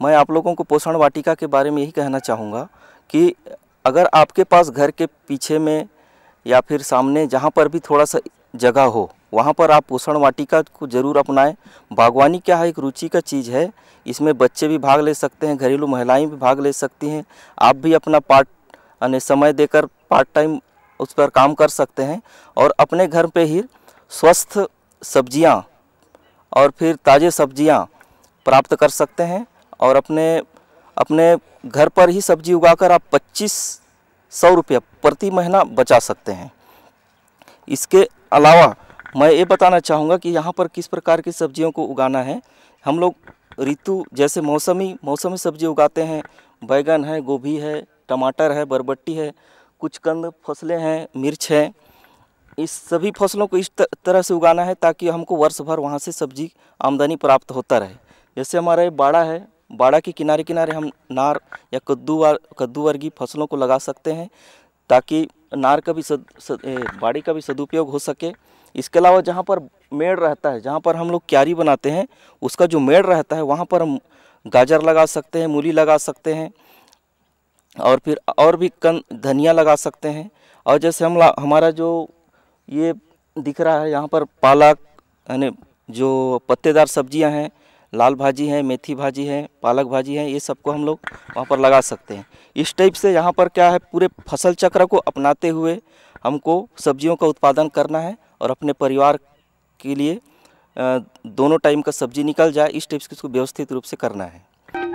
मैं आप लोगों को पोषण वाटिका के बारे में यही कहना चाहूँगा कि अगर आपके पास घर के पीछे में या फिर सामने जहाँ पर भी थोड़ा सा जगह हो, वहाँ पर आप पोषण वाटिका को ज़रूर अपनाएं। बागवानी क्या है, एक रुचि का चीज़ है। इसमें बच्चे भी भाग ले सकते हैं, घरेलू महिलाएं भी भाग ले सकती हैं। आप भी अपना समय देकर पार्ट टाइम उस पर काम कर सकते हैं और अपने घर पे ही स्वस्थ सब्जियां और फिर ताज़े सब्जियां प्राप्त कर सकते हैं और अपने घर पर ही सब्जी उगाकर आप 2500 रुपये प्रति महीना बचा सकते हैं। इसके अलावा मैं ये बताना चाहूँगा कि यहाँ पर किस प्रकार की सब्जियों को उगाना है। हम लोग ऋतु जैसे मौसमी सब्जी उगाते हैं। बैगन है, गोभी है, टमाटर है, बरबट्टी है, कुछ कंद फसलें हैं, मिर्च है। इस सभी फसलों को इस तरह से उगाना है ताकि हमको वर्ष भर वहाँ से सब्जी आमदनी प्राप्त होता रहे। जैसे हमारा ये बाड़ा है, बाड़ा के किनारे किनारे हम नार या कद्दू वर्गीय फसलों को लगा सकते हैं ताकि नार का भी बाड़ी का भी सदुपयोग हो सके। इसके अलावा जहाँ पर मेड़ रहता है, जहाँ पर हम लोग क्यारी बनाते हैं, उसका जो मेड़ रहता है वहाँ पर हम गाजर लगा सकते हैं, मूली लगा सकते हैं और फिर और भी धनिया लगा सकते हैं। और जैसे हमारा जो ये दिख रहा है यहाँ पर पालक यानी जो पत्तेदार सब्जियां हैं, लाल भाजी है, मेथी भाजी है, पालक भाजी है, ये सबको हम लोग वहाँ पर लगा सकते हैं। इस टाइप से यहाँ पर क्या है, पूरे फसल चक्र को अपनाते हुए हमको सब्जियों का उत्पादन करना है और अपने परिवार के लिए दोनों टाइम का सब्जी निकल जाए, इस टाइप से इसको व्यवस्थित रूप से करना है।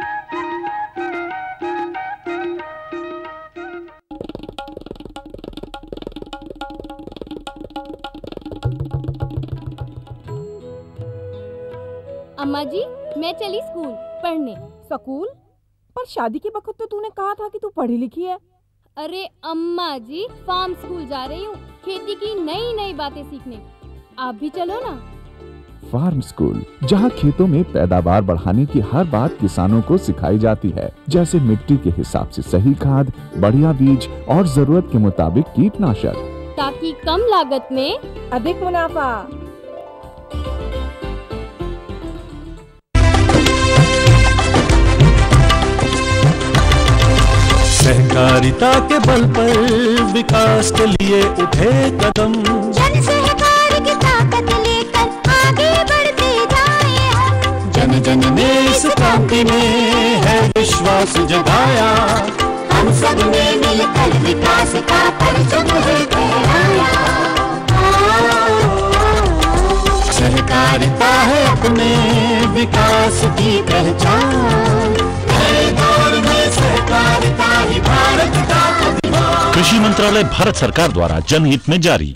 अम्मा जी, मैं चली स्कूल पढ़ने। स्कूल? पर शादी के वक्त तो तूने कहा था कि तू पढ़ी लिखी है। अरे अम्मा जी, फार्म स्कूल जा रही हूँ, खेती की नई नई बातें सीखने। आप भी चलो ना। फार्म स्कूल, जहाँ खेतों में पैदावार बढ़ाने की हर बात किसानों को सिखाई जाती है, जैसे मिट्टी के हिसाब से सही खाद, बढ़िया बीज और जरूरत के मुताबिक कीटनाशक, ताकि कम लागत में अधिक मुनाफा। सहकारिता के बल पर विकास के लिए उठे कदम, जन सहकार की ताकत लेकर आगे बढ़ते जाएं हम। जन जन ने इस क्रांति में है विश्वास जगाया, हम सब ने मिलकर विकास का परचम फहराया। सहकारिता है अपने विकास की पहचान, नए दौर में सहकारिता ही भारत का अभिमान। कृषि मंत्रालय भारत सरकार द्वारा जनहित में जारी।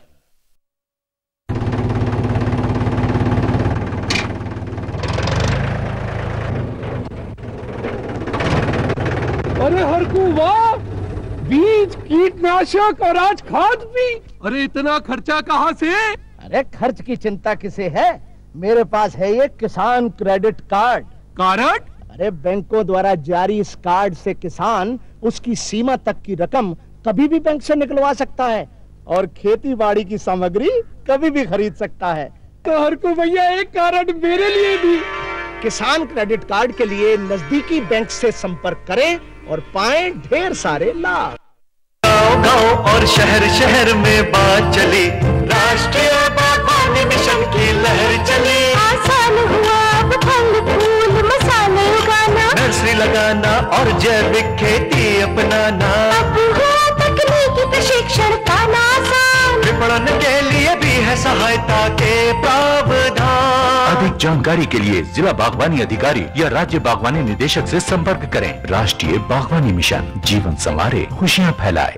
अरे हरकू वाह, बीज, कीटनाशक और आज खाद भी। अरे इतना खर्चा कहाँ से? अरे खर्च की चिंता किसे है, मेरे पास है ये किसान क्रेडिट कार्ड। कार्ड? अरे बैंकों द्वारा जारी इस कार्ड से किसान उसकी सीमा तक की रकम कभी भी बैंक से निकलवा सकता है और खेती बाड़ी की सामग्री कभी भी खरीद सकता है। तो हरकू भैया एक कार्ड मेरे लिए भी। किसान क्रेडिट कार्ड के लिए नजदीकी बैंक से संपर्क करें और पाएं ढेर सारे लाभ। गाँव गाँव और शहर शहर में बात चली, राष्ट्रीय बागवानी मिशन की लहर चली। आसान हुआ अब फल फूल मसाले उगाना, नर्सरी लगाना और जैविक खेती अपनाना। अब हुआ तकनीकी प्रशिक्षण पाना आसान, विपणन के लिए भी है सहायता के प्रावधान। अधिक जानकारी के लिए जिला बागवानी अधिकारी या राज्य बागवानी निदेशक से संपर्क करें। राष्ट्रीय बागवानी मिशन, जीवन संवारे, खुशियां फैलाए।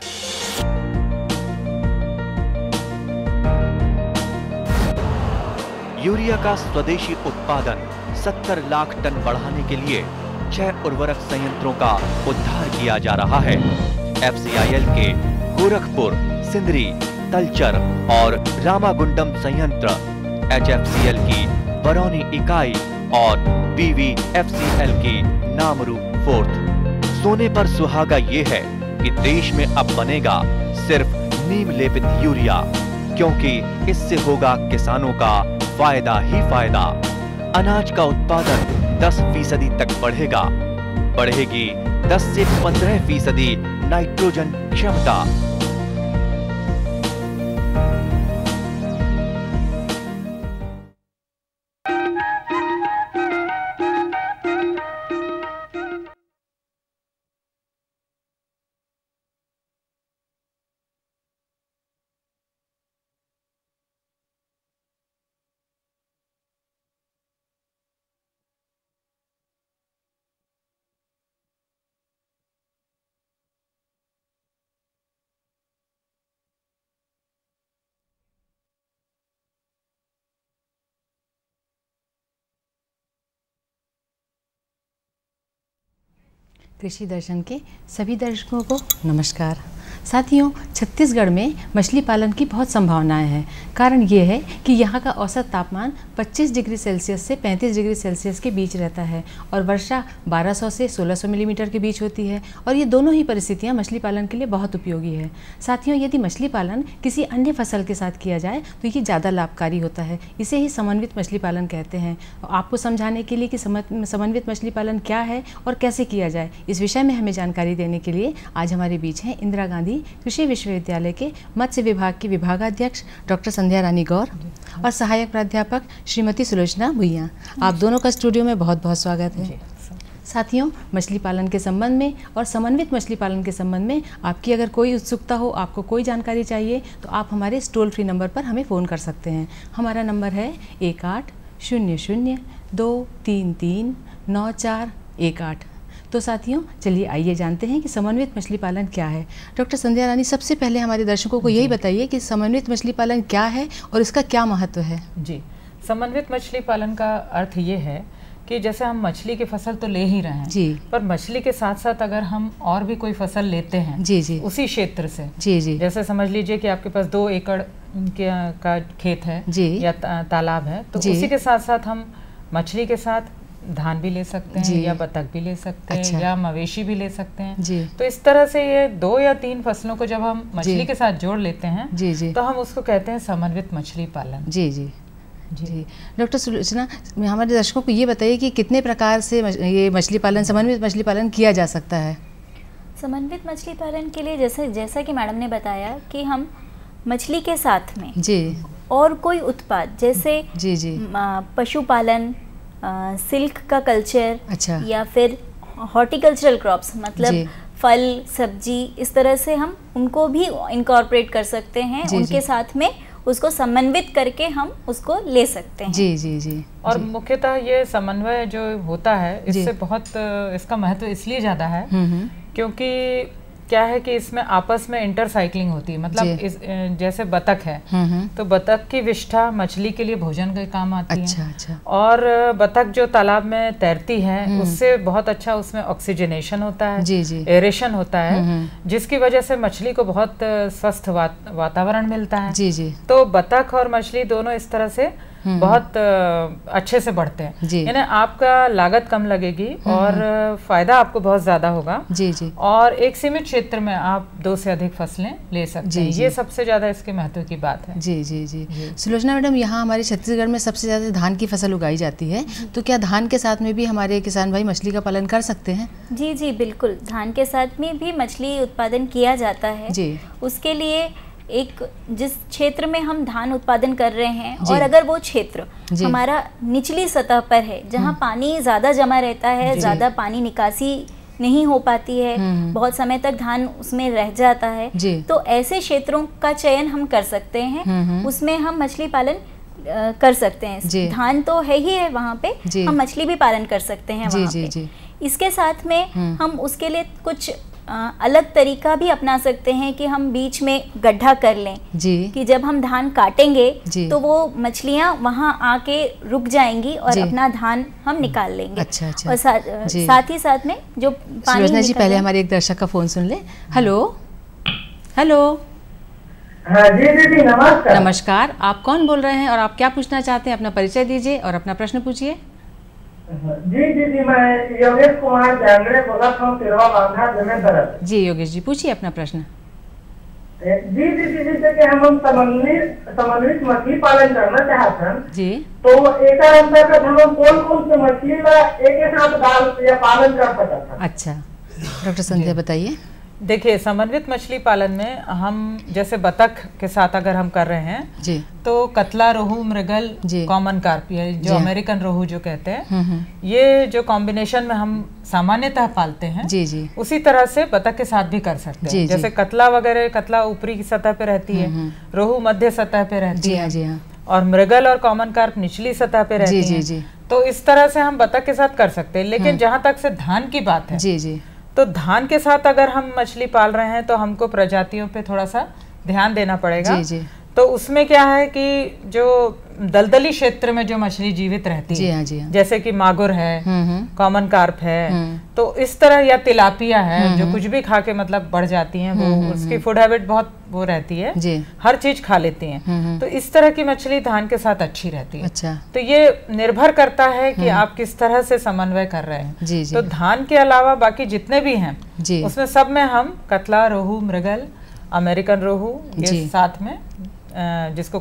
यूरिया का स्वदेशी उत्पादन 70 लाख टन बढ़ाने के लिए 6 उर्वरक संयंत्रों का उद्धार किया जा रहा है। FCIL के गोरखपुर, सिंदरी, तलचर और रामागुंडम संयंत्र, HFCL की बरौनी इकाई और BVFCL की नामरू फोर्थ। सोने पर सुहागा ये है कि देश में अब बनेगा सिर्फ नीम लेपित यूरिया, क्योंकि इससे होगा किसानों का फायदा ही फायदा। अनाज का उत्पादन 10% तक बढ़ेगा, बढ़ेगी 10 से 15% नाइट्रोजन क्षमता। कृषि दर्शन के सभी दर्शकों को नमस्कार। साथियों, छत्तीसगढ़ में मछली पालन की बहुत संभावनाएं हैं। कारण ये है कि यहाँ का औसत तापमान 25 डिग्री सेल्सियस से 35 डिग्री सेल्सियस के बीच रहता है और वर्षा 1200 से 1600 मिलीमीटर के बीच होती है और ये दोनों ही परिस्थितियाँ मछली पालन के लिए बहुत उपयोगी है। साथियों, यदि मछली पालन किसी अन्य फसल के साथ किया जाए तो ये ज़्यादा लाभकारी होता है। इसे ही समन्वित मछली पालन कहते हैं। आपको समझाने के लिए कि समन्वित मछली पालन क्या है और कैसे किया जाए, इस विषय में हमें जानकारी देने के लिए आज हमारे बीच हैं इंदिरा गांधी कृषि विश्वविद्यालय के मत्स्य विभाग की विभागाध्यक्ष डॉक्टर संध्या रानी गौर और सहायक प्राध्यापक श्रीमती सुलोचना भुइयां। आप दोनों का स्टूडियो में बहुत बहुत स्वागत है। साथियों, मछली पालन के संबंध में और समन्वित मछली पालन के संबंध में आपकी अगर कोई उत्सुकता हो, आपको कोई जानकारी चाहिए तो आप हमारे टोल फ्री नंबर पर हमें फ़ोन कर सकते हैं। हमारा नंबर है 1800-233-9418। तो साथियों, चलिए आइए जानते हैं कि समन्वित मछली पालन क्या है। डॉक्टर संध्या रानी, सबसे पहले हमारे दर्शकों को यही बताइए कि समन्वित मछली पालन क्या है और इसका क्या महत्व है। जी, समन्वित मछली पालन का अर्थ ये है कि जैसे हम मछली की फसल तो ले ही रहे हैं जी, पर मछली के साथ साथ अगर हम और भी कोई फसल लेते हैं जी जी उसी क्षेत्र से, जी जी, जैसे समझ लीजिए कि आपके पास 2 एकड़ का खेत है जी, या तालाब है, तो उसी के साथ साथ हम मछली के साथ धान भी ले सकते हैं या बतख भी ले सकते हैं या मवेशी भी ले सकते हैं जी। तो इस तरह से ये 2 या 3 फसलों को जब हम मछली के साथ जोड़ लेते हैं जी जी, तो हम उसको कहते हैं समन्वित मछली पालन। जी जी जी। डॉक्टर सुलोचना, हमारे दर्शकों को ये बताइए कि कितने प्रकार से ये मछली पालन, समन्वित मछली पालन किया जा सकता है। समन्वित मछली पालन के लिए जैसा कि मैडम ने बताया कि हम मछली के साथ में जी और कोई उत्पाद जैसे जी जी पशुपालन, सिल्क का कल्चर, अच्छा, या फिर हॉर्टिकल्चरल क्रॉप्स मतलब फल सब्जी, इस तरह से हम उनको भी इनकॉर्पोरेट कर सकते हैं। उनके साथ में उसको समन्वित करके हम उसको ले सकते हैं। जी जी जी। और मुख्यतः ये समन्वय जो होता है इससे बहुत इसका महत्व इसलिए ज़्यादा है क्योंकि क्या है कि इसमें आपस में इंटरसाइक्लिंग होती है। मतलब जैसे बतख है तो बतख की विष्ठा मछली के लिए भोजन के काम आती है। अच्छा। और बतख जो तालाब में तैरती है उससे बहुत अच्छा उसमें ऑक्सीजनेशन होता है, जी जी, एरेशन होता है, जिसकी वजह से मछली को बहुत स्वस्थ वातावरण मिलता है। जी जी। तो बतख और मछली दोनों इस तरह से बहुत अच्छे से बढ़ते हैं। यानी आपका लागत कम लगेगी और फायदा आपको बहुत ज्यादा होगा। जी जी। और एक सीमित क्षेत्र में आप 2 से अधिक फसलें ले सकते हैं। ये सबसे ज्यादा इसके महत्व की बात है। जी जी जी। सुलोचना मैडम, यहाँ हमारे छत्तीसगढ़ में सबसे ज्यादा धान की फसल उगाई जाती है, तो क्या धान के साथ में भी हमारे किसान भाई मछली का पालन कर सकते हैं? जी जी बिल्कुल, धान के साथ में भी मछली उत्पादन किया जाता है जी। उसके लिए एक जिस क्षेत्र में हम धान उत्पादन कर रहे हैं और अगर वो क्षेत्र हमारा निचली सतह पर है जहाँ पानी ज़्यादा जमा रहता है, ज़्यादा पानी निकासी नहीं हो पाती है, बहुत समय तक धान उसमें रह जाता है, तो ऐसे क्षेत्रों का चयन हम कर सकते हैं। उसमें हम मछली पालन कर सकते हैं। धान तो है ही है वहाँ पे, हम मछली भी पालन कर सकते हैं वहाँ पे। इसके साथ में हम उसके लिए कुछ अलग तरीका भी अपना सकते हैं कि हम बीच में गड्ढा कर लें कि जब हम धान काटेंगे तो वो मछलियाँ वहाँ आके रुक जाएंगी और अपना धान हम निकाल लेंगे। अच्छा। और साथ ही साथ में जो पानी जी, पहले हमारे एक दर्शक का फोन सुन ले। Hello hello. हाँ जी दीदी नमस्कार। नमस्कार, आप कौन बोल रहे हैं और आप क्या पूछना चाहते हैं? अपना परिचय दीजिए और अपना प्रश्न पूछिए। जी दीदी, मैं योगेश कुमार जांगड़े बोला था, तिरवा बांधा जमे तरफ। जी योगेश जी, पूछिए अपना प्रश्न। जी दीदी, जैसे कि हम समन्वित मछली पालन करना चाहते हैं जी, तो एक अंतर्गत हम कौन कौन से मछली ला एक साथ डाल या पालन कर सकते हैं? अच्छा, डॉक्टर संध्या बताइए। देखिए, समन्वित मछली पालन में हम जैसे बतख के साथ अगर हम कर रहे हैं जी, तो कतला, रोहू, मृगल, कॉमन कार्प, ये जो अमेरिकन रोहू जो कहते हैं, ये जो कॉम्बिनेशन में हम सामान्यतः पालते हैं जी जी, उसी तरह से बतख के साथ भी कर सकते हैं। जैसे कतला वगैरह, कतला ऊपरी की सतह पे रहती है, रोहू मध्य सतह पे रहती है जी हाँ, और मृगल और कॉमन कार्प निचली सतह पे रहती है। तो इस तरह से हम बतख के साथ कर सकते हैं। लेकिन जहाँ तक से धान की बात है, जी जी, तो धान के साथ अगर हम मछली पाल रहे हैं तो हमको प्रजातियों पे थोड़ा सा ध्यान देना पड़ेगा। जी जी, तो उसमें क्या है कि जो दलदली क्षेत्र में जो मछली जीवित रहती है, जी हाँ, जैसे कि मागुर है, कॉमन कार्प है, तो इस तरह, या तिलापिया है जो कुछ भी खा के मतलब बढ़ जाती हैं, वो उसकी फूड हैबिट बहुत वो रहती है, हर चीज खा लेती हैं, तो इस तरह की मछली धान के साथ अच्छी रहती है। अच्छा, तो ये निर्भर करता है कि आप किस तरह से समन्वय कर रहे हैं। जी जी, तो धान के अलावा बाकी जितने भी हैं उसमें सब में हम कतला, रोहू, मृगल, अमेरिकन रोहू, ये साथ में जिसको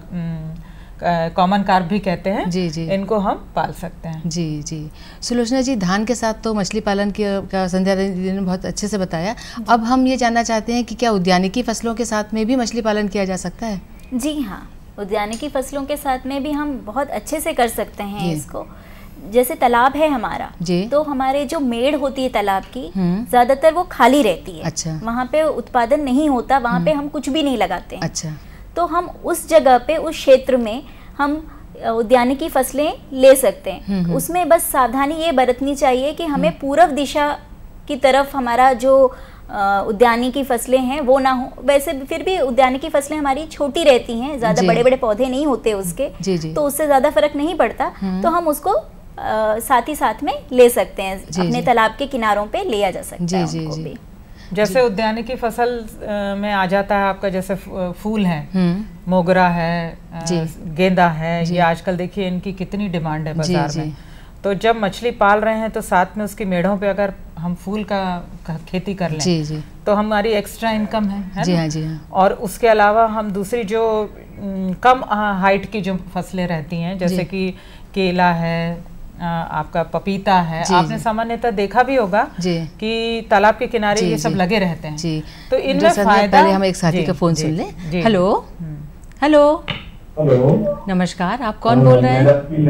कॉमन कार्प भी कहते हैं, जी जी, इनको हम पाल सकते हैं। जी जी। सुलोचना जी, धान के साथ तो मछली पालन का संध्या दीदी ने बहुत अच्छे से बताया। अब हम ये जानना चाहते हैं कि क्या उद्यानिकी फसलों के साथ में भी मछली पालन किया जा सकता है? जी हाँ, उद्यानिकी फसलों के साथ में भी हम बहुत अच्छे से कर सकते हैं इसको। जैसे तालाब है हमारा, तो हमारे जो मेड़ होती है तालाब की, ज्यादातर वो खाली रहती है। अच्छा, वहाँ पे उत्पादन नहीं होता, वहाँ पे हम कुछ भी नहीं लगाते हैं। अच्छा, तो हम उस जगह पे, उस क्षेत्र में हम उद्यानिकी फसलें ले सकते हैं। उसमें बस सावधानी ये बरतनी चाहिए कि हमें पूर्व दिशा की तरफ हमारा जो उद्यानिकी फसलें हैं वो ना हो। वैसे फिर भी उद्यानिकी फसलें हमारी छोटी रहती हैं, ज़्यादा बड़े बड़े पौधे नहीं होते उसके, तो उससे ज़्यादा फर्क नहीं पड़ता। तो हम उसको साथ ही साथ में ले सकते हैं, अपने तालाब के किनारों पे लिया जा सकता है उनको भी। जैसे उद्यानिकी फसल में आ जाता है आपका, जैसे फूल है, मोगरा है, गेंदा है, ये आजकल देखिए इनकी कितनी डिमांड है बाजार में। तो जब मछली पाल रहे हैं तो साथ में उसकी मेढ़ों पे अगर हम फूल का खेती कर लें तो हमारी एक्स्ट्रा इनकम है जी हाँ, जी हाँ। और उसके अलावा हम दूसरी जो कम हाइट की जो फसलें रहती हैं, जैसे कि केला है, आपका पपीता है, आपने सामान्यतः देखा भी होगा कि तालाब के किनारे ये सब लगे रहते हैं। तो इनमें फायदा, पहले हम एक साथी का फोन सुन लें। हेलो हेलो हेलो, नमस्कार, आप कौन बोल रहे हैं?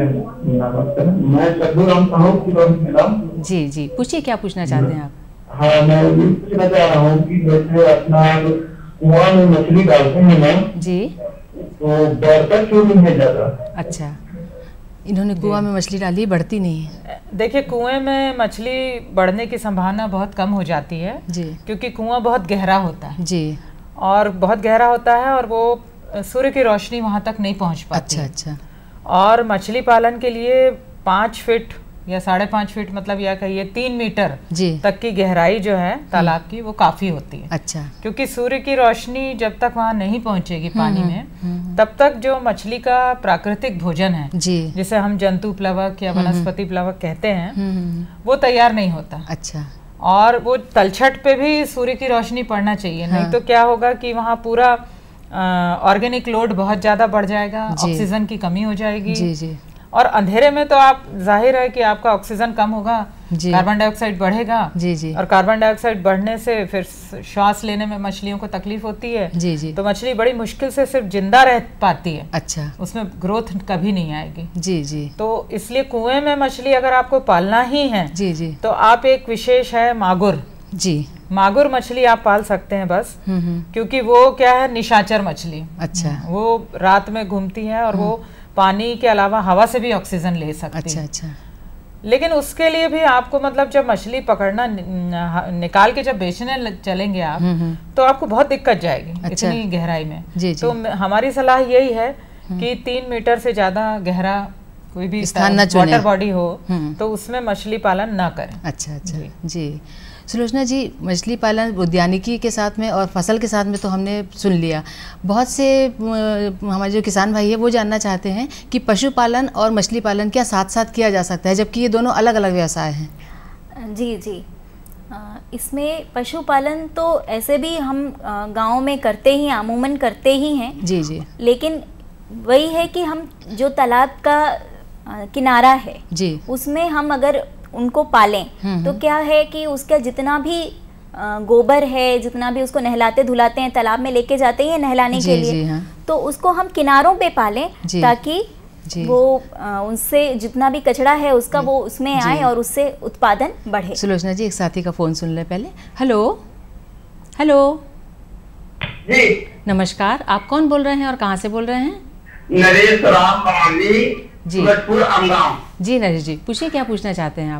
मैं जी जी, पूछिए, क्या पूछना चाहते हैं आप? हाँ, मैं ये पूछना चाह रहा हूँ कि जैसे अपना कुआं में मछली डालते हैं ना जी, तो बढ़ता क्यों नहीं है ज्यादा? अच्छा, इन्होंने कुआं में मछली डाली, बढ़ती नहीं है। देखिए, कुएं में मछली बढ़ने की संभावना बहुत कम हो जाती है जी, क्योंकि कुआं बहुत गहरा होता है जी, और बहुत गहरा होता है और वो सूर्य की रोशनी वहां तक नहीं पहुंच पाती। अच्छा, और मछली पालन के लिए 5 फीट या 5.5 फीट, मतलब या कहिए 3 मीटर तक की गहराई जो है तालाब की, वो काफी होती है। अच्छा, क्योंकि सूर्य की रोशनी जब तक वहां नहीं पहुंचेगी पानी में, तब तक जो मछली का प्राकृतिक भोजन है, जिसे हम जंतु प्लवक या वनस्पति प्लवक कहते हैं, वो तैयार नहीं होता। अच्छा, और वो तलछट पे भी सूर्य की रोशनी पड़ना चाहिए, नहीं तो क्या होगा कि वहाँ पूरा ऑर्गेनिक लोड बहुत ज्यादा बढ़ जाएगा, ऑक्सीजन की कमी हो जाएगी। जी जी, और अंधेरे में तो आप जाहिर है कि आपका ऑक्सीजन कम होगा, कार्बन डाइऑक्साइड बढ़ेगा। जी, और कार्बन डाइऑक्साइड बढ़ने से फिर श्वास लेने में मछलियों को तकलीफ होती है। जी, तो मछली बड़ी मुश्किल से सिर्फ जिंदा रह पाती है। अच्छा, उसमें ग्रोथ कभी नहीं आएगी। जी, तो इसलिए कुएं में मछली अगर आपको पालना ही है, जी, तो आप एक विशेष है मागुर, मागुर मछली आप पाल सकते हैं बस, क्योंकि वो क्या है, निशाचर मछली। अच्छा, वो रात में घूमती है और वो पानी के अलावा हवा से भी ऑक्सीजन ले सकती है। अच्छा, लेकिन उसके लिए भी आपको, मतलब जब मछली पकड़ना निकाल के जब बेचने चलेंगे आप, तो आपको बहुत दिक्कत जाएगी इतनी गहराई में। तो हमारी सलाह यही है कि 3 मीटर से ज्यादा गहरा कोई भी वाटर बॉडी हो तो उसमें मछली पालन ना करें। अच्छा, जी। सुलोचना जी, मछली पालन उद्यानिकी के साथ में और फसल के साथ में तो हमने सुन लिया। बहुत से हमारे जो किसान भाई है वो जानना चाहते हैं कि पशुपालन और मछली पालन क्या साथ साथ किया जा सकता है, जबकि ये दोनों अलग अलग व्यवसाय हैं? जी, इसमें पशुपालन तो ऐसे भी हम गाँव में करते ही, अमूमन करते ही हैं। जी जी। लेकिन वही है कि हम जो तालाब का किनारा है जी, उसमें हम अगर उनको पालें तो क्या है कि उसका जितना भी गोबर है, जितना भी उसको नहलाते धुलाते हैं, तालाब में लेके जाते हैं नहलाने के लिए, हाँ। तो उसको हम किनारों पे पालें ताकि वो उनसे जितना भी कचरा है उसका वो उसमें आए और उससे उत्पादन बढ़े। सुलोचना जी, एक साथी का फोन सुन ले पहले। हेलो हेलो जी नमस्कार, आप कौन बोल रहे हैं और कहाँ से बोल रहे हैं? नरेश राम बावली जी, सूरजपुर अमगांव। जी नरेश जी, पूछिए क्या पूछना चाहते हैं आप?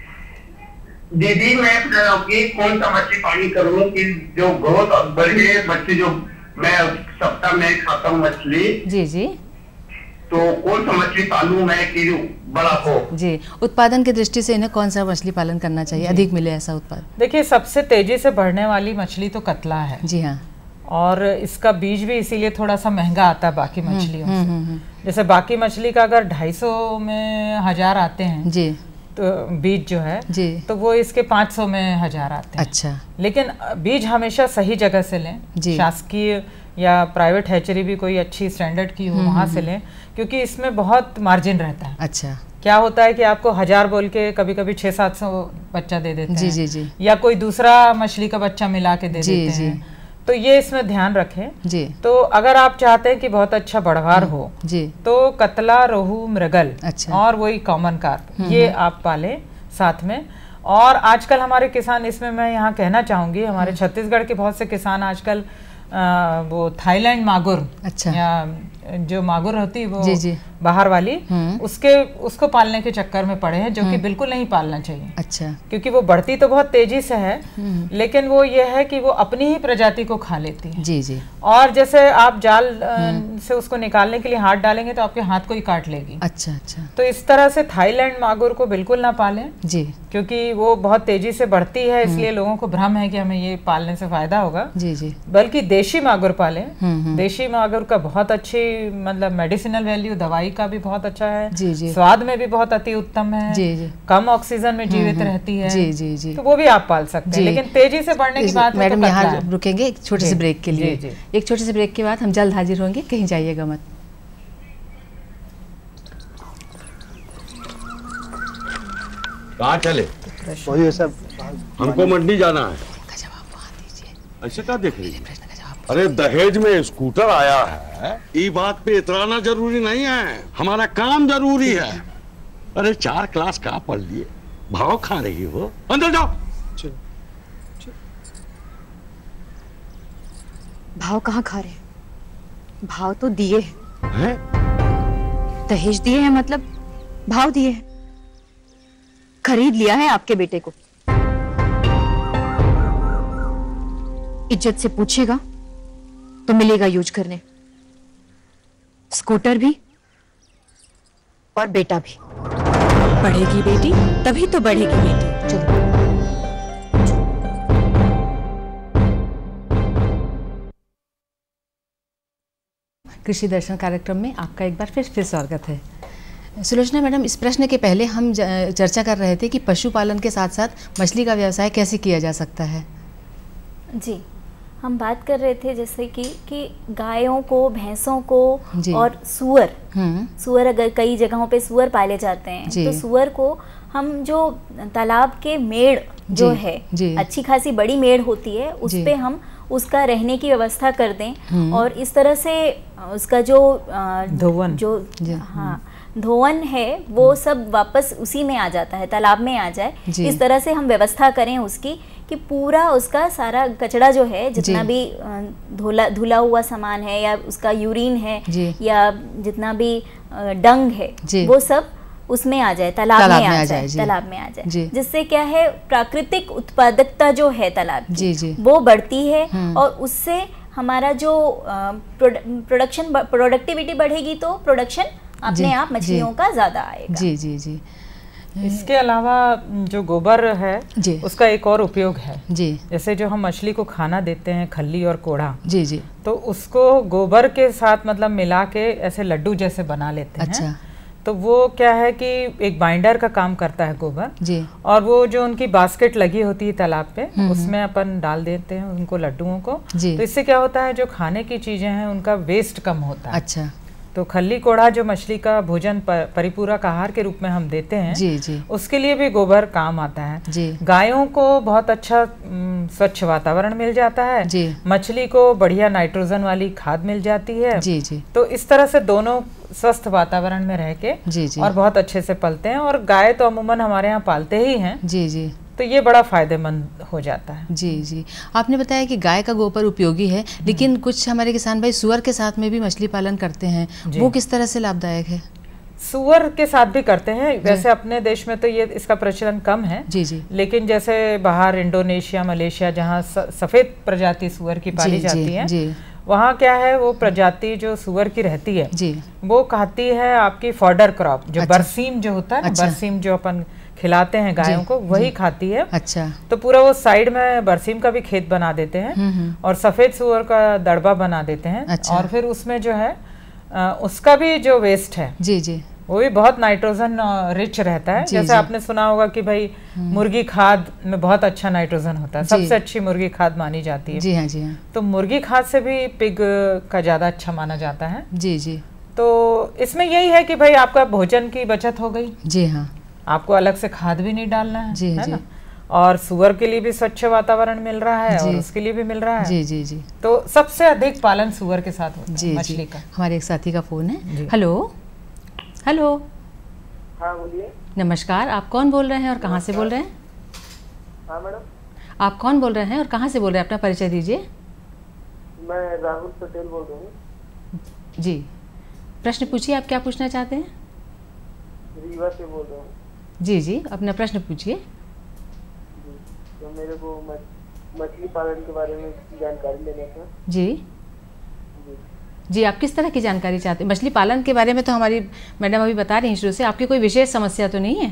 दीदी मैं पूछ रहा हूँ कि कौन सा मछली पानी करूँ कि जो ग्रोथ बढ़े, मछली जो मैं सप्ताह में खाता हूँ मछली। जी जी। तो कौन सा मछली पालूं मैं कि बड़ा हो? जी, उत्पादन की दृष्टि से इन्हें कौन सा मछली पालन करना चाहिए, अधिक मिले ऐसा उत्पादन? देखिए, सबसे तेजी से बढ़ने वाली मछली तो कतला है। जी हाँ। और इसका बीज भी इसीलिए थोड़ा सा महंगा आता है बाकी मछलियों से। जैसे बाकी मछली का अगर 250 में 1000 आते हैं जी, तो बीज जो है जी, तो वो इसके 500 में 1000 आते हैं। अच्छा। लेकिन बीज हमेशा सही जगह से लें, शासकीय या प्राइवेट हैचरी भी कोई अच्छी स्टैंडर्ड की हो वहाँ से लें, क्योंकि इसमें बहुत मार्जिन रहता है। अच्छा। क्या होता है कि आपको 1000 बोल के कभी कभी 600-700 बच्चा दे देते हैं। जी जी जी। या कोई दूसरा मछली का बच्चा मिला के दे देते हैं। तो ये इसमें ध्यान रखें जी। तो अगर आप चाहते हैं कि बहुत अच्छा बढ़वार हो जी, तो कतला, रोहू, मृगल, अच्छा, और वही कॉमन कार्प, ये आप पालें साथ में। और आजकल हमारे किसान, इसमें मैं यहाँ कहना चाहूँगी, हमारे छत्तीसगढ़ के बहुत से किसान आजकल वो थाईलैंड मागुर, अच्छा, या जो मागुर होती है वो जी जी, बाहर वाली, उसको पालने के चक्कर में पड़े हैं, जो कि बिल्कुल नहीं पालना चाहिए। अच्छा। क्योंकि वो बढ़ती तो बहुत तेजी से है, लेकिन वो ये है कि वो अपनी ही प्रजाति को खा लेती है। जी जी। और जैसे आप जाल से उसको निकालने के लिए हाथ डालेंगे तो आपके हाथ को ही काट लेगी। अच्छा अच्छा। तो इस तरह से थाईलैंड मागुर को बिल्कुल ना पालें जी, क्योंकि वो बहुत तेजी से बढ़ती है, इसलिए लोगों को भ्रम है कि हमें ये पालने से फायदा होगा। जी जी। बल्कि देशी मागुर पालें। देशी मागुर का बहुत अच्छी मतलब मेडिसिनल वैल्यू, दवाई का भी बहुत अच्छा है। जी जी। स्वाद में भी बहुत अति उत्तम है। जी जी। कम ऑक्सीजन में जीवित रहती है। जी जी जी। तो वो भी आप पाल सकते हैं, लेकिन तेजी से बढ़ने की बात है। मैडम यहाँ रुकेंगे एक छोटे से ब्रेक के लिए। एक छोटे से ब्रेक के बाद हम जल्द हाजिर होंगे, कहीं जाइएगा मत। कहाँ चले? वही सब, हमको मंडी जाना है। ऐसे क्या देख रही है? अरे दहेज में स्कूटर आया है, ये बात पे इतराना जरूरी नहीं है, हमारा काम जरूरी है। अरे 4 क्लास कहाँ पढ़ लिए, भाव खा रही हो? अंदर जाओ। भाव कहाँ खा रहे? भाव तो दिए हैं। दहेज दिए हैं मतलब भाव दिए हैं। खरीद लिया है आपके बेटे को। इज्जत से पूछेगा तो मिलेगा यूज करने, स्कूटर भी और बेटा भी। बढ़ेगी बेटी तभी तो बढ़ेगी बेटी। चलो। कृषि दर्शन कार्यक्रम में आपका एक बार फिर स्वागत है। सुलोचना मैडम, इस प्रश्न के पहले हम चर्चा कर रहे थे कि पशुपालन के साथ साथ मछली का व्यवसाय कैसे किया जा सकता है। जी, हम बात कर रहे थे जैसे कि गायों को, भैंसों को और सुअर अगर कई जगहों पे सुअर पाले जाते हैं, तो सुअर को हम जो तालाब के मेड़ जो है, अच्छी खासी बड़ी मेड़ होती है, उस पे हम उसका रहने की व्यवस्था कर दें, और इस तरह से उसका जो धोवन धोवन है वो सब वापस उसी में आ जाता है, तालाब में आ जाए। इस तरह से हम व्यवस्था करें उसकी कि पूरा उसका सारा कचरा जो है, जितना भी धुला हुआ सामान है या उसका यूरिन है या जितना भी डंग है, वो सब उसमें आ जाए, तालाब में आ जाए, जिससे क्या है, प्राकृतिक उत्पादकता जो है तालाब की वो बढ़ती है, और उससे हमारा जो प्रोडक्टिविटी बढ़ेगी, तो प्रोडक्शन अपने आप मछलियों का ज्यादा आएगा। जी जी जी। इसके अलावा जो गोबर है उसका एक और उपयोग है जी। जैसे जो हम मछली को खाना देते हैं, खल्ली और कोड़ा, जी जी, तो उसको गोबर के साथ मतलब मिला के ऐसे लड्डू जैसे बना लेते हैं। तो वो क्या है कि एक बाइंडर का काम करता है गोबर जी। और वो जो उनकी बास्केट लगी होती है तालाब पे, उसमें अपन डाल देते हैं उनको, लड्डुओं को। तो इससे क्या होता है, जो खाने की चीजें हैं उनका वेस्ट कम होता है। अच्छा। तो खल्ली कोढ़ा जो मछली का भोजन परिपूरक आहार के रूप में हम देते हैं जी जी, उसके लिए भी गोबर काम आता है जी। गायों को बहुत अच्छा स्वच्छ वातावरण मिल जाता है जी। मछली को बढ़िया नाइट्रोजन वाली खाद मिल जाती है जी जी। तो इस तरह से दोनों स्वस्थ वातावरण में रह के जी जी। और बहुत अच्छे से पलते हैं। और गाय तो अमूमन हमारे यहाँ पालते ही हैं। जी जी। तो ये बड़ा फायदेमंद हो जाता है। जी जी। आपने बताया कि गाय का गोबर उपयोगी है, लेकिन कुछ हमारे किसान भाई सुअर के साथ में भी मछली पालन करते हैं, वो किस तरह से लाभदायक है? सुअर के साथ भी करते हैं। वैसे अपने देश में तो ये इसका प्रचलन कम है। जी जी। लेकिन जैसे बाहर इंडोनेशिया, मलेशिया, जहाँ सफेद प्रजाति सुअर की पाली जाती है, वहाँ क्या है, वो प्रजाति जो सुअर की रहती है जी, वो खाती है आपकी फॉडर क्रॉप, जो बरसीम जो होता है ना, बरसीम जो अपन खिलाते हैं गायों को, वही खाती है। अच्छा। तो पूरा वो साइड में बरसीम का भी खेत बना देते हैं और सफेद सुअर का दड़बा बना देते हैं। अच्छा। और फिर उसमें जो है उसका भी जो वेस्ट है जी जी, वो भी बहुत नाइट्रोजन रिच रहता है। जैसे आपने सुना होगा कि भाई मुर्गी खाद में बहुत अच्छा नाइट्रोजन होता है, सबसे अच्छी मुर्गी खाद मानी जाती है। जी हाँ, जी हाँ। तो मुर्गी खाद से भी पिग का ज्यादा अच्छा माना जाता है। जी जी। तो इसमें यही है कि भाई आपका भोजन की बचत हो गई। जी हाँ। आपको अलग से खाद भी नहीं डालना है, जी, है जी। ना? और सुअर के लिए भी स्वच्छ वातावरण मिल रहा है और उसके लिए भी मिल रहा है। जी जी जी। तो सबसे अधिक पालन सुअर के साथ होता है मछली का। हमारे एक साथी का फोन है। Hello hello. हाँ बोलिए। नमस्कार, आप कौन बोल रहे हैं और कहाँ से बोल रहे हैं? हाँ मैडम। आप कौन बोल रहे हैं और कहाँ से बोल रहे हैं, अपना परिचय दीजिए। मैं राहुल पटेल बोल रहा हूँ। जी, प्रश्न पूछिए, आप क्या पूछना चाहते हैं? रीवा से बोल रहा हूँ। जी जी, अपना प्रश्न पूछिए। तो मेरे को मछली पालन के बारे में जानकारी लेना था। जी जी, आप किस तरह की जानकारी चाहते हैं? मछली पालन के बारे में तो हमारी मैडम अभी बता रही हैं शुरू से, आपकी कोई विशेष समस्या तो नहीं है?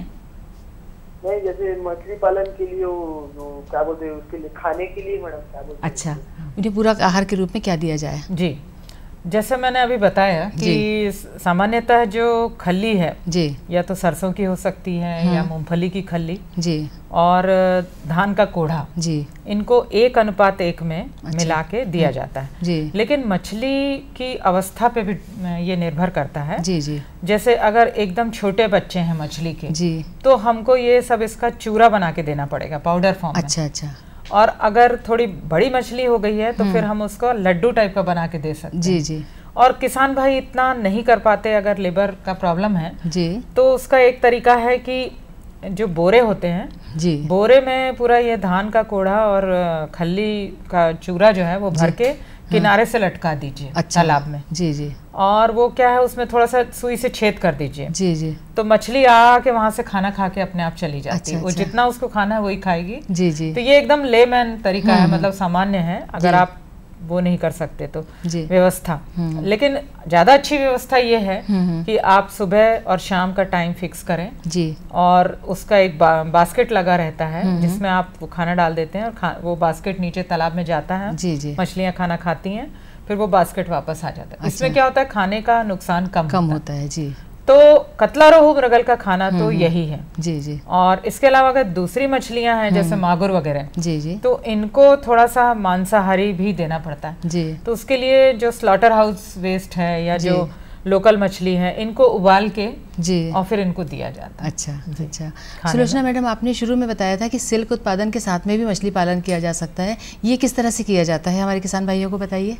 नहीं, जैसे मछली पालन के लिए वो क्या बोलते हैं, उसके लिए खाने के लिए मैडम क्या बोलते हैं? अच्छा, उन्हें पूरक आहार के रूप में क्या दिया जाए? जी, जैसे मैंने अभी बताया कि सामान्यतः जो खल्ली है जी, या तो सरसों की हो सकती है या मूंगफली की खल्ली जी, और धान का कोढ़ा जी, इनको 1:1 में मिला के दिया जाता है जी। लेकिन मछली की अवस्था पे भी ये निर्भर करता है। जी जी। जैसे अगर एकदम छोटे बच्चे हैं मछली के जी, तो हमको ये सब इसका चूरा बना के देना पड़ेगा पाउडर फॉर्म में। अच्छा अच्छा। और अगर थोड़ी बड़ी मछली हो गई है तो फिर हम उसको लड्डू टाइप का बना के दे सकते हैं। जी जी। और किसान भाई इतना नहीं कर पाते, अगर लेबर का प्रॉब्लम है जी, तो उसका एक तरीका है कि जो बोरे होते हैं जी, बोरे में पूरा ये धान का कोढ़ा और खल्ली का चूरा जो है वो भर के किनारे से लटका दीजिए तालाब में। जी जी। और वो क्या है, उसमें थोड़ा सा सुई से छेद कर दीजिए। जी जी। तो मछली आके वहां से खाना खा के अपने आप चली जाती है। वो अच्छा। जितना उसको खाना है वही खाएगी। जी जी। तो ये एकदम लेमैन तरीका है, मतलब सामान्य है। अगर आप वो नहीं कर सकते तो व्यवस्था, लेकिन ज्यादा अच्छी व्यवस्था ये है कि आप सुबह और शाम का टाइम फिक्स करें जी, और उसका एक बास्केट लगा रहता है जिसमें आप वो खाना डाल देते हैं और वो बास्केट नीचे तालाब में जाता है। जी जी। मछलियां खाना खाती हैं, फिर वो बास्केट वापस आ जाता है। इसमें क्या होता है, खाने का नुकसान कम होता है। जी। तो कतला, रोहू, मृगल का खाना तो यही है। जी जी। और इसके अलावा अगर दूसरी मछलियां हैं जैसे मागुर वगैरह, जी जी, तो इनको थोड़ा सा मांसाहारी भी देना पड़ता है। जी। तो उसके लिए जो स्लॉटर हाउस वेस्ट है या जो लोकल मछली है, इनको उबाल के जी और फिर इनको दिया जाता है। अच्छा अच्छा। सुलोचना मैडम, आपने शुरू में बताया था कि सिल्क उत्पादन के साथ में भी मछली पालन किया जा सकता है, ये किस तरह से किया जाता है, हमारे किसान भाइयों को बताइए।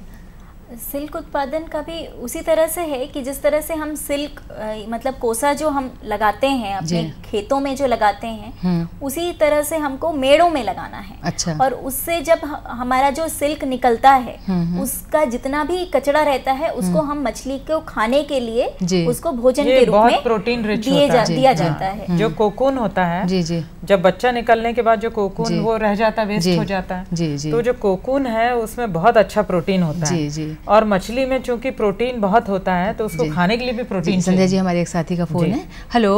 सिल्क उत्पादन का भी उसी तरह से है कि जिस तरह से हम सिल्क मतलब कोसा जो हम लगाते हैं अपने खेतों में जो लगाते हैं, उसी तरह से हमको मेड़ों में लगाना है। अच्छा। और उससे जब हमारा जो सिल्क निकलता है, उसका जितना भी कचरा रहता है उसको हम मछली को खाने के लिए उसको भोजन के रूप में प्रोटीन रिच दिया जाता है। जो कोकून होता है, जी जी, जब बच्चा निकलने के बाद जो कोकून वो रह जाता है, वेस्ट हो जाता है। जी जी। तो जो कोकून है उसमें बहुत अच्छा प्रोटीन होता है। जी जी। और मछली में चूंकि प्रोटीन बहुत होता है तो उसको खाने के लिए भी प्रोटीन। संध्या जी, हमारे एक साथी का फोन है। Hello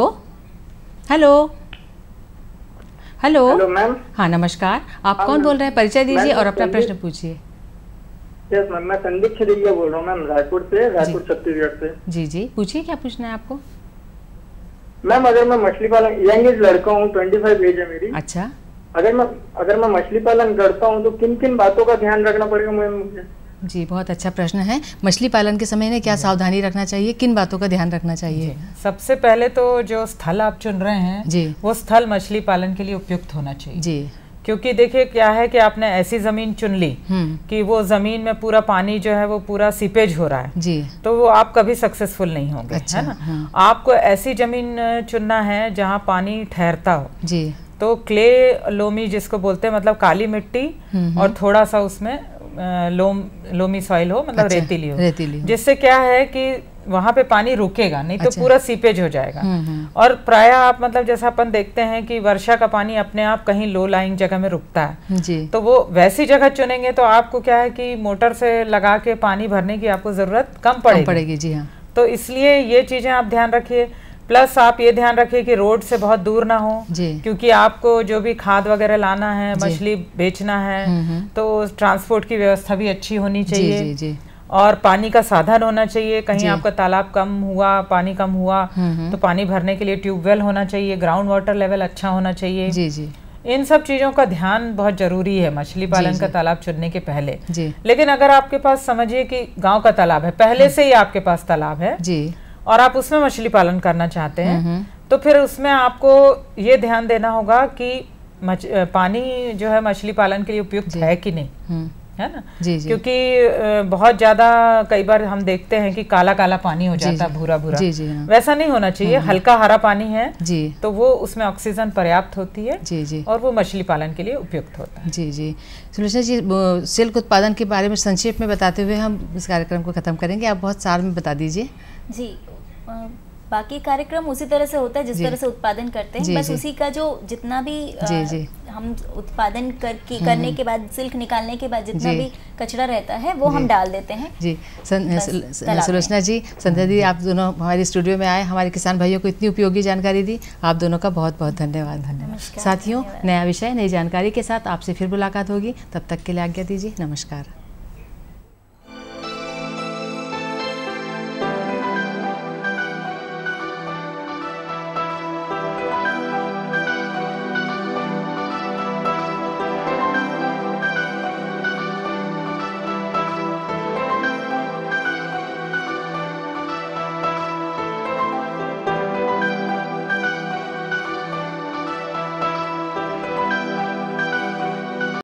hello hello. Hello ma'am. हाँ नमस्कार, आप कौन बोल रहे हैं, परिचय दीजिए और अपना प्रश्न पूछिए। यस मैम, मैं संदीप छड़िया बोल रहा हूँ मैम, रायपुर छत्तीसगढ़ से। जी जी, पूछिए क्या पूछना है आपको। मैम अगर मैं मछली पालन, यंग एज लड़का हूँ, 25 एज है मेरी। अच्छा, अगर मैं मछली पालन करता हूँ तो किन किन बातों का ध्यान रखना पड़ेगा मुझे? जी, बहुत अच्छा प्रश्न है। मछली पालन के समय में क्या सावधानी रखना चाहिए, किन बातों का ध्यान रखना चाहिए? सबसे पहले तो जो स्थल आप चुन रहे हैं जी, वो स्थल मछली पालन के लिए उपयुक्त होना चाहिए जी। क्योंकि देखिए क्या है कि आपने ऐसी जमीन चुन ली कि वो जमीन में पूरा पानी जो है वो पूरा सीपेज हो रहा है जी, तो वो आप कभी सक्सेसफुल नहीं होंगे। अच्छा, है ना? हाँ। आपको ऐसी जमीन चुनना है जहाँ पानी ठहरता हो जी। तो क्ले लोमी जिसको बोलते हैं, मतलब काली मिट्टी और थोड़ा सा उसमें लोमी सॉइल हो, मतलब अच्छा, रेतीली हो, जिससे क्या है कि वहां पे पानी रुकेगा नहीं। अच्छा, तो पूरा सीपेज हो जाएगा। और प्राय आप मतलब जैसा अपन देखते हैं कि वर्षा का पानी अपने आप कहीं लो लाइंग जगह में रुकता है जी। तो वो वैसी जगह चुनेंगे तो आपको क्या है कि मोटर से लगा के पानी भरने की आपको जरूरत कम पड़ेगी जी। हाँ, तो इसलिए ये चीजें आप ध्यान रखिए। प्लस आप ये ध्यान रखिए कि रोड से बहुत दूर ना हो जी, क्योंकि आपको जो भी खाद वगैरह लाना है, मछली बेचना है, तो ट्रांसपोर्ट की व्यवस्था भी अच्छी होनी चाहिए जी, जी। और पानी का साधन होना चाहिए। कहीं आपका तालाब कम हुआ, पानी कम हुआ तो पानी भरने के लिए ट्यूबवेल होना चाहिए, ग्राउंड वाटर लेवल अच्छा होना चाहिए जी, जी। इन सब चीजों का ध्यान बहुत जरूरी है मछली पालन का तालाब चुनने के पहले जी। लेकिन अगर आपके पास समझिए कि गांव का तालाब है, पहले से ही आपके पास तालाब है जी, और आप उसमें मछली पालन करना चाहते हैं तो फिर उसमें आपको ये ध्यान देना होगा कि पानी जो है मछली पालन के लिए उपयुक्त है कि नहीं, है ना जी, जी। क्योंकि बहुत ज्यादा कई बार हम देखते हैं कि काला काला पानी हो जाता है, भूरा भूरा जी, जी, हाँ। वैसा नहीं होना चाहिए। हल्का हरा पानी है जी, तो वो उसमें ऑक्सीजन पर्याप्त होती है जी, जी। और वो मछली पालन के लिए उपयुक्त होता है जी, जी। सुलोचना जी, सिल्क उत्पादन के बारे में संक्षेप में बताते हुए हम इस कार्यक्रम को खत्म करेंगे। आप बहुत सार में बता दीजिए जी। बाकी कार्यक्रम उसी तरह से होता है जिस तरह से उत्पादन करते हैं, बस उसी का जो जितना भी हम उत्पादन करने के बाद, सिल्क निकालने के बाद जितना भी कचरा रहता है वो हम डाल देते हैं जी। सुलोचना जी, संध्या दी, आप दोनों हमारे स्टूडियो में आए, हमारे किसान भाइयों को इतनी उपयोगी जानकारी दी, आप दोनों का बहुत बहुत धन्यवाद। साथियों, नया विषय, नई जानकारी के साथ आपसे फिर मुलाकात होगी, तब तक के लिए आज्ञा दीजिए, नमस्कार।